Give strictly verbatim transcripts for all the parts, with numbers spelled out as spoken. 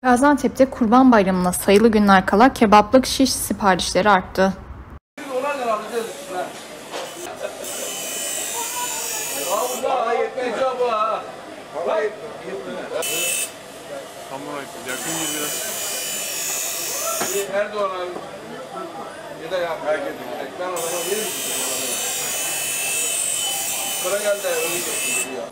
Gaziantep'te Kurban Bayramı'na sayılı günler kala kebaplık şiş siparişleri arttı. Erdoğan abi ya da ya herkes ben o zaman verir misin? Para geldi öyle geçti ya.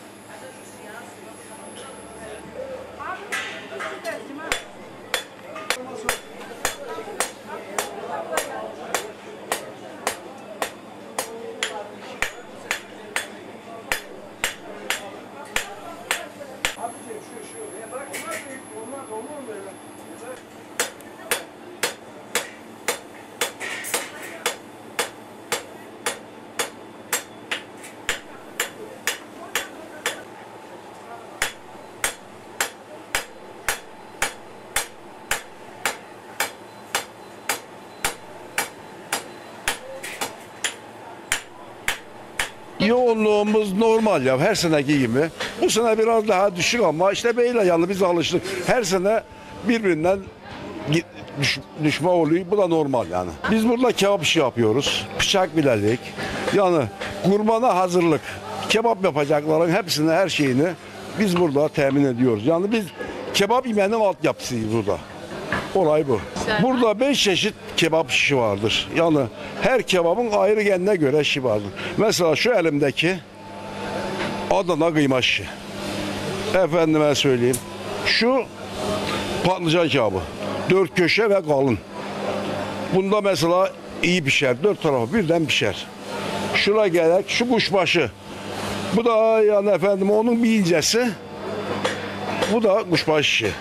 Yoğunluğumuz normal ya, her seneki gibi. Bu sene biraz daha düşük ama işte böyle yani biz alıştık. Her sene birbirinden düş, düşme oluyor. Bu da normal yani. Biz burada kebap işi yapıyoruz. Bıçak bilelik. Yani kurbana hazırlık. Kebap yapacakların hepsini, her şeyini biz burada temin ediyoruz. Yani biz kebap yemeğinin altyapısıyız burada. Olay bu. Burada beş çeşit kebap şişi vardır. Yani her kebabın ayrı kendine göre şişi vardır. Mesela şu elimdeki Adana kıyma şişi. Efendime söyleyeyim. Şu patlıcan kebabı. Dört köşe ve kalın. Bunda mesela iyi pişer. Dört tarafı birden pişer. Şuna gerek şu kuşbaşı. Bu da yani efendim onun bir incesi. Bu da kuşbaşı şişi.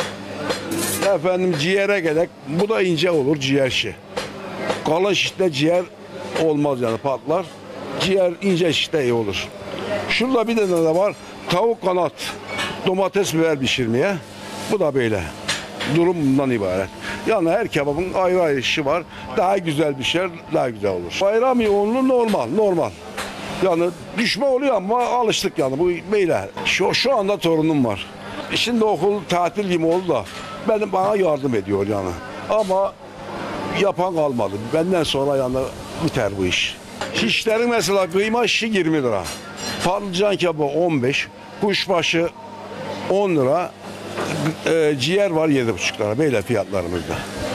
Efendim ciğere gerek. Bu da ince olur ciğer şişi. Kalın şişte ciğer olmaz yani patlar. Ciğer ince şişte iyi olur. Şurada bir tane de var. Tavuk kanat. Domates biber pişirmeye. Bu da böyle. Durum bundan ibaret. Yani her kebabın ayrı ayrı işi var. Daha güzel pişer, daha güzel olur. Bayram yoğunluğu normal, normal. Yani düşme oluyor ama alıştık yani bu böyle. Şu, şu anda torunum var. Şimdi okul tatil gibi oldu da benim bana yardım ediyor yani. Ama yapan kalmadı. Benden sonra yani biter bu iş. Şişlerin mesela kıyma şişi yirmi lira. Patlıcan kebabı on beş. Kuşbaşı on lira. E, ciğer var yedi buçuk lira. Böyle fiyatlarımızda.